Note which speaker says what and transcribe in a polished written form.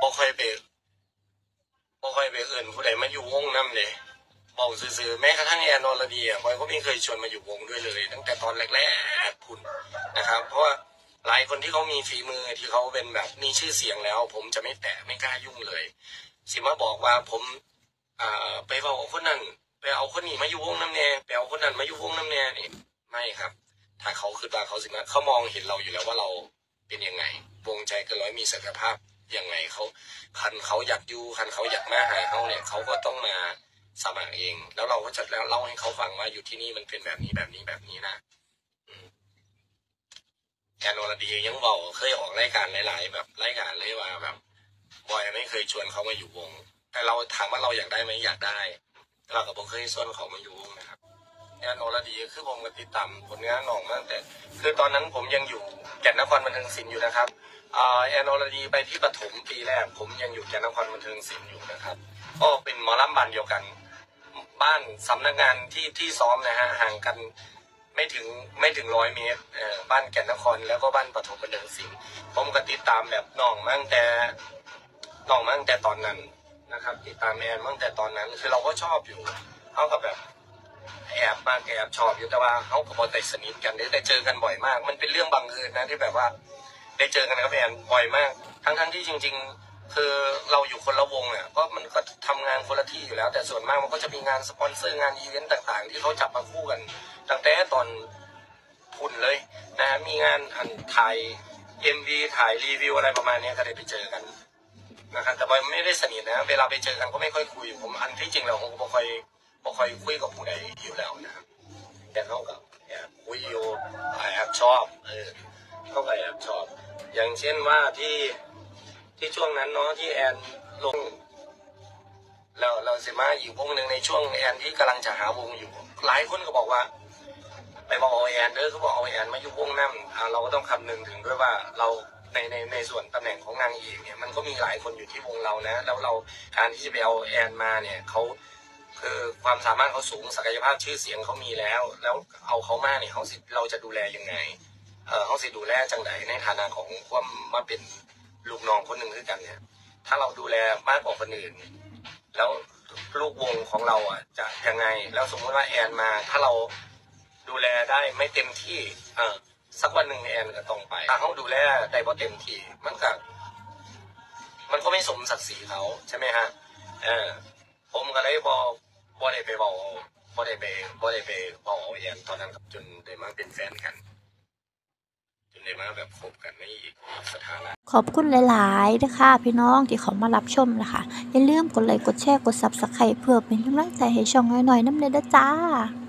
Speaker 1: ค่อยไปเอื่นผู้ใดมาอยู่วงน้ำเลยบอกซื่อๆแม้กระทั่งแอนอรดีอ่ะบอยก็ไม่เคยชวนมาอยู่วงด้วยเลยตั้งแต่ตอนแรกๆคุณนะครับเพราะว่าหลายคนที่เขามีฝีมือที่เขาเป็นแบบมีชื่อเสียงแล้ว ผมจะไม่แตะไม่กล้ายุ่งเลยสิมาบอกว่าผมไปเอาคนนั้นไปเอาคนนี้มาอยู่วงน้ำแน่ไปเอาคนนั้นมาอยู่วงน้ำแน่นี่ไม่ครับถ้าเขาคือตาเขาสิมาเขามองเห็นเราอยู่แล้วว่าเราเป็นยังไงวงใจเกินร้อยมีศักยภาพยังไงเขาคันเขาอยากอยู่คันเขาอยากมาหาเขาเนี่ยเขาก็ต้องมาสมัครเองแล้วเราก็จะแล้วเล่าให้เขาฟังว่าอยู่ที่นี่มันเป็นแบบนี้แบบนี้แบบนี้นะแอนอรดียังบอกเคยออกรายการหลายๆแบบรายการเลยว่าแบบบอยไม่เคยชวนเขามาอยู่วงแต่เราถามว่าเราอยากได้ไหมอยากได้เรากับผมเคยชวนเขามาอยู่วงนะครับแอนอรดีคือผมก็ติดตามผลงานน้องมาตั้งแต่คือตอนนั้นผมยังอยู่แก่นนครบันเทิงศิลป์อยู่นะครับแอนอรดีไปที่ปฐมปีแรกผมยังอยู่แก่นนครบันเทิงศิลป์อยู่นะครับก็เป็นหมอลำบ้านเดียวกันบ้านสำนักงานที่ซ้อมนะฮะห่างกันไม่ถึง100 เมตรบ้านแก่นนครแล้วก็บ้านปฐมบันเทิงศิลป์ผมก็ติดตามแบบน้องมาตั้งแต่ตอนนั้นนะครับติดตามแอนมาตั้งแต่ตอนนั้นคือเราก็ชอบอยู่เขาก็แบบแอบชอบอยู่แต่ว่าเขาก็พอแต่สนิทกันได้เจอกันบ่อยมากมันเป็นเรื่องบังเอิญนะที่แบบว่าได้เจอกันกับแอนบ่อยมากทั้งที่จริงๆคือเราอยู่คนละวงเนี่ยก็มันก็ทำงานคนละที่อยู่แล้วแต่ส่วนมากมันก็จะมีงานสปอนเซอร์งานอีเวนต์ต่างๆที่เขาจับมาคู่กันตั้งแต่ตอนทุนเลยนะมีงานถ่ายMVถ่ายรีวิวอะไรประมาณนี้ก็ได้ไปเจอกันนะครับแต่บอยไม่ได้สนิทนะเวลาไปเจอกันก็ไม่ค่อยคุยผมอันที่จริงแล้วผมก็บ่ค่อยคุยกับผู้ใดอยู่แล้วนะครับแต่เขากับคุยอยู่แอบชอบเขาก็แอบชอบอย่างเช่นว่าที่ช่วงนั้นเนาะที่แอนลงเราสิมาอีกวงหนึ่งในช่วงแอนที่กำลังจะหาวงอยู่หลายคนก็บอกว่าไปบอกเอาแอนเขาบอกเอาแอนมาอยู่วงนั่นเราก็ต้องคำนึงถึงด้วยว่าเราในส่วนตำแหน่งของนางเอกเนี่ยมันก็มีหลายคนอยู่ที่วงเรานะแล้วเราการที่จะไปเอาแอนมาเนี่ยเขาคือความสามารถเขาสูงศักยภาพชื่อเสียงเขามีแล้วเอาเขามาเนี่ยเราจะดูแลยังไงเขาสิดูแลจังใดในฐานะของความมาเป็นลูกน้องคนหนึ่งคือกันเนี่ยถ้าเราดูแลมากกว่าคนอื่นแล้วลูกวงของเราจะยังไงแล้วสมมติว่าแอนมาถ้าเราดูแลได้ไม่เต็มที่สักวันหนึ่งแอนก็ต้องไปถ้าเขาดูแลได้พอเต็มที่มันก็ไม่สมศักดิ์ศรีเขาใช่ไหมฮะผมก็เลยบ่ได้ไปบอกบ่ได้ไปบอกแอนตอนนั้นครับจนได้มาเป็นแฟนกันจนได้มาแบบคบกันในอีกสถานะ
Speaker 2: ขอบคุณหลายๆนะคะพี่น้องที่เขามารับชมนะคะอย่าลืมกดไลค์กดแชร์กด Subscribe เพื่อเป็นกำลังใจให้ช่องน้อยๆน้ำเด้อจ้า